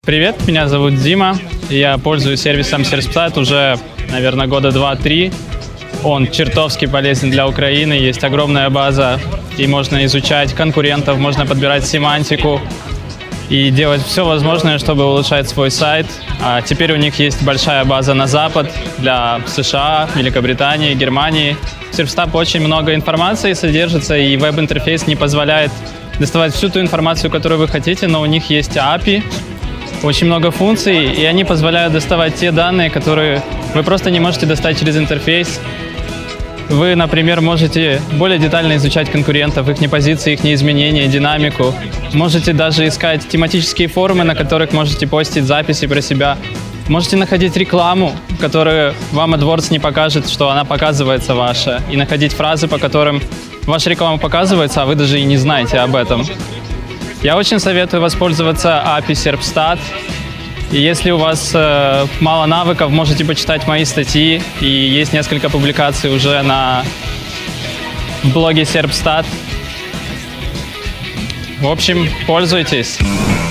Привет, меня зовут Дима, и я пользуюсь сервисом Serpstat уже, наверное, года 2-3. Он чертовски полезен для Украины, есть огромная база, и можно изучать конкурентов, можно подбирать семантику и делать все возможное, чтобы улучшать свой сайт. А теперь у них есть большая база на Запад для США, Великобритании, Германии. В Serpstat очень много информации содержится, и веб-интерфейс не позволяет доставать всю ту информацию, которую вы хотите, но у них есть API, очень много функций, и они позволяют доставать те данные, которые вы просто не можете достать через интерфейс. Вы, например, можете более детально изучать конкурентов, их позиции, их изменения, динамику. Можете даже искать тематические форумы, на которых можете постить записи про себя. Можете находить рекламу, которую вам AdWords не покажет, что она показывается ваша, и находить фразы, по которым ваша реклама показывается, а вы даже и не знаете об этом. Я очень советую воспользоваться API Serpstat. И если у вас мало навыков, можете почитать мои статьи. И есть несколько публикаций уже на блоге Serpstat. В общем, пользуйтесь.